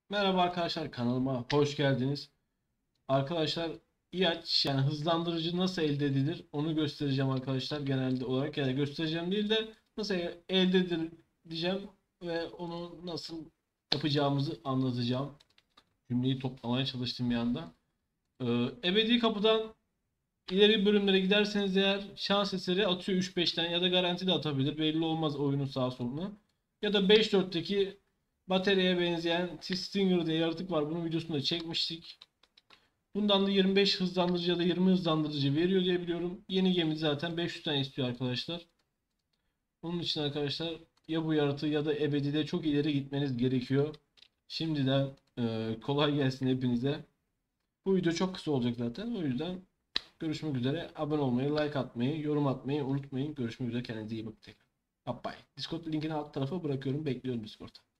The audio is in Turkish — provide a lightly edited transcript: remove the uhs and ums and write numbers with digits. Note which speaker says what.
Speaker 1: Merhaba arkadaşlar, kanalıma hoş geldiniz. Arkadaşlar, İAC yani hızlandırıcı nasıl elde edilir onu göstereceğim arkadaşlar, genelde olarak. Yani göstereceğim değil de nasıl elde edilir diyeceğim ve onu nasıl yapacağımızı anlatacağım. Cümleyi toplamaya çalıştım bir anda. Ebedi kapıdan ileri bölümlere giderseniz eğer şans eseri atıyor 3-5'ten ya da garanti de atabilir. Belli olmaz oyunun sağ soluna. Ya da 5-4'teki bataryaya benzeyen T-Stinger diye yaratık var. Bunun videosunu da çekmiştik. Bundan da 25 hızlandırıcı ya da 20 hızlandırıcı veriyor diye biliyorum. Yeni gemi zaten 500 tane istiyor arkadaşlar. Onun için arkadaşlar ya bu yaratığı ya da ebedide çok ileri gitmeniz gerekiyor. Şimdiden kolay gelsin hepinize. Bu video çok kısa olacak zaten. O yüzden görüşmek üzere. Abone olmayı, like atmayı, yorum atmayı unutmayın. Görüşmek üzere. Kendinize iyi bakın tekrar. Bye bye. Discord linkini alt tarafa bırakıyorum. Bekliyorum Discord'a.